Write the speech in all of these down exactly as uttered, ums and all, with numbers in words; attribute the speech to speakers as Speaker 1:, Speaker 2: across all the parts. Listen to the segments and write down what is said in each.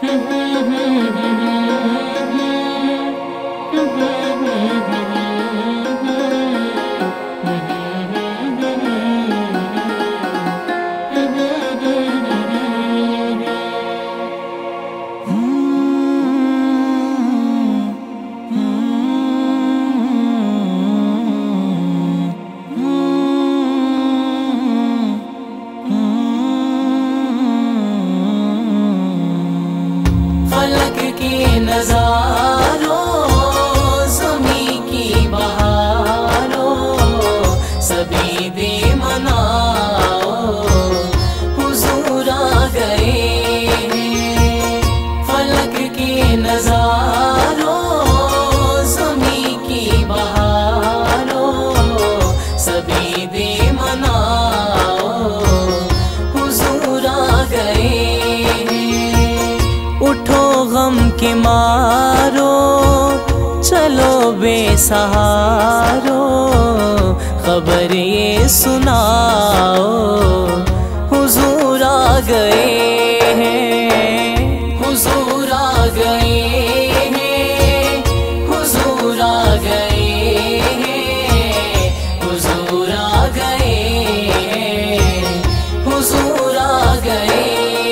Speaker 1: فلک کے نظاروں زمیں کی بہاروں سبھی دے مناؤ حضور آ گئے ہیں۔ فلک کے نظاروں زمیں کی بہاروں سبھی دے مناؤ حضور آ گئے ہیں۔ اٹھو غم کے مارو چلو بے سہارو خبر یہ سناؤ حضور آ گئے ہیں۔ حضور آ گئے ہیں۔ حضور آ گئے ہیں۔ حضور آ گئے ہیں۔ حضور آ گئے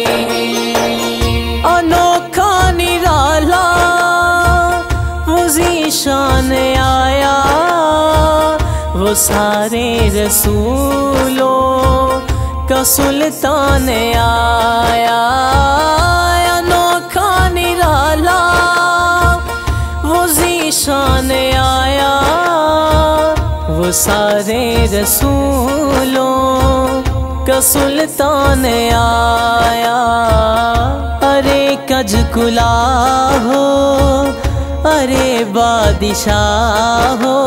Speaker 1: ہیں۔ انوکھا نرالا وہ ذیشان آیا وہ سارے رسولوں کا سلطان آیا۔ انوکھا نرالا وہ ذیشان آیا وہ سارے رسولوں کا سلطان آیا۔ ارے کج کلا ہو ارے بادشاہ ہو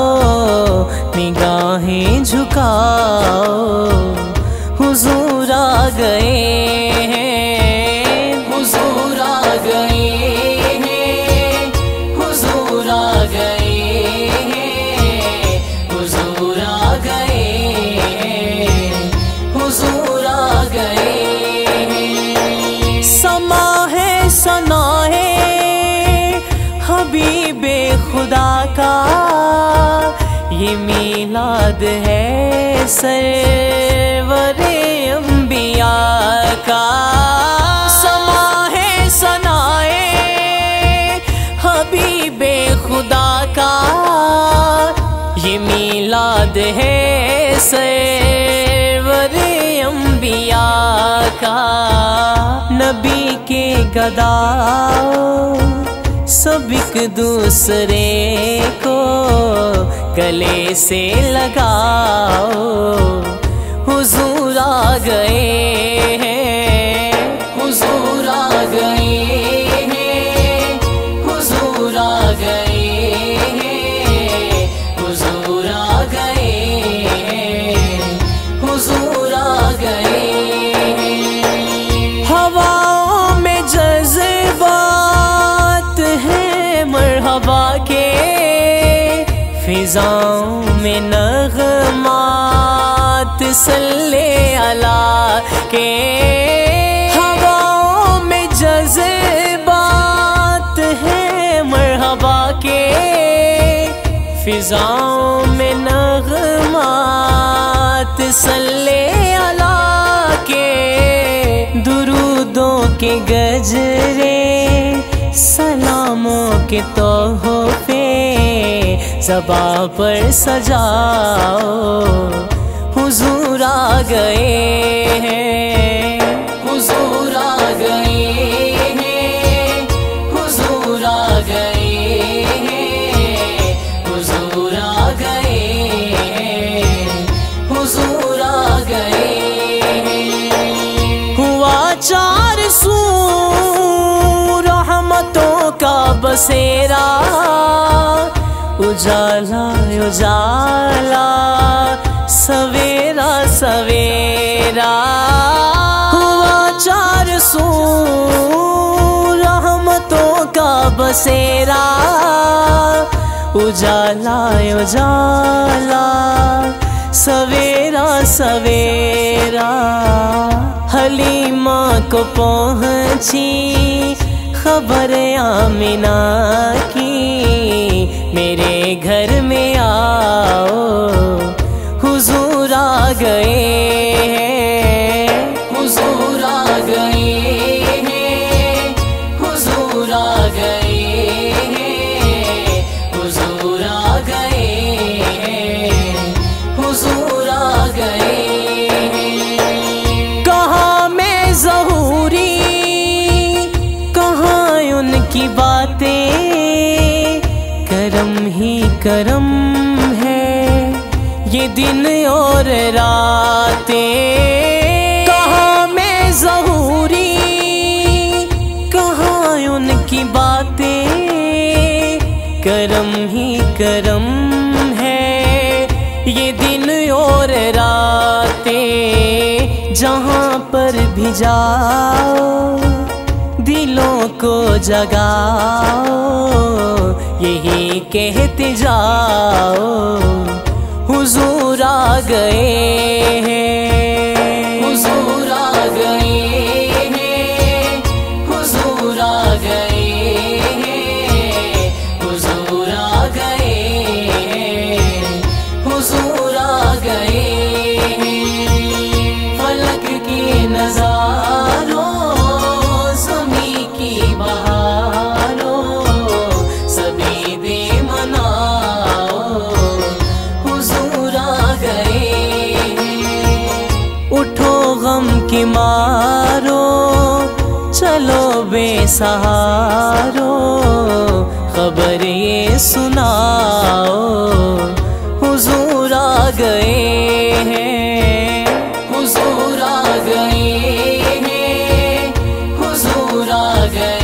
Speaker 1: نگاہیں جھکاؤ حضور آ گئے ہیں۔ حضور آ گئے ہیں۔ حضور آ گئے ہیں۔ حضور آ گئے ہیں۔ حضور آ گئے ہیں۔ سما ہے ثنا ہے حبیب خدا کا یہ میلاد ہے سرور انبیاء کا۔ سما ہے ثنا ہے حبیب خدا کا یہ میلاد ہے سرور انبیاء کا۔ نبی کے گداؤ سب ایک دوسرے کو گلے سے لگاؤ حضور آ گئے ہیں۔ حضور آ گئے ہیں۔ حضور آ گئے ہیں۔ حضور آ گئے ہیں۔ حضور آ گئے ہیں۔ ہواؤں میں جذبات ہیں مرحبا کے فضاؤں میں نغمات صلی اللہ کے۔ ہواؤں میں جذبات ہیں مرحبا کے فضاؤں میں نغمات صلی اللہ کے۔ درودوں کے گجرے سلاموں کے تحفے زباں پر سجاؤ حضور آ گئے ہیں۔ حضور آ گئے ہیں۔ حضور آ گئے ہیں۔ حضور آ گئے ہیں۔ حضور آ گئے ہیں۔ ہوا چار سو رحمتوں کا بسیرا اجالا اجالا سویرا سویرا ہوا چار سو رحمتوں کا بسیرا اجالا اجالا سویرا سویرا حلیمہ کو پہنچی خبر آمنہ کی میرے گھر میں آؤ، حضور آ گئے ہیں، حضور آ گئے ہیں، حضور آ گئے ہیں، حضور آ گئے ہیں، حضور آ گئے ہیں۔ کہاں میں ظہوری، کہاں ان کی باتیں، کرم ہی کرم ہے یہ دن اور راتیں۔ کہاں میں ظہوری، کہاں ان کی باتیں، کرم ہی کرم ہے یہ دن اور راتیں۔ جہاں پر بھی جاؤ دلوں کو جگاؤ، یہی کہتے جاؤ حضور آ گئے ہیں، حضور آ گئے ہیں، حضور آ گئے ہیں، حضور آ گئے ہیں، حضور آ گئے ہیں۔ فلک کی نظاروں، زمیں کی بہاروں، سبھی دے مناؤ حضور آ گئے ہیں۔ اٹھو غم کی مارو، چلو بے سہارو، خبر یہ سناؤ حضور آ گئے ہیں، حضور آ گئے ہیں، حضور آ گئے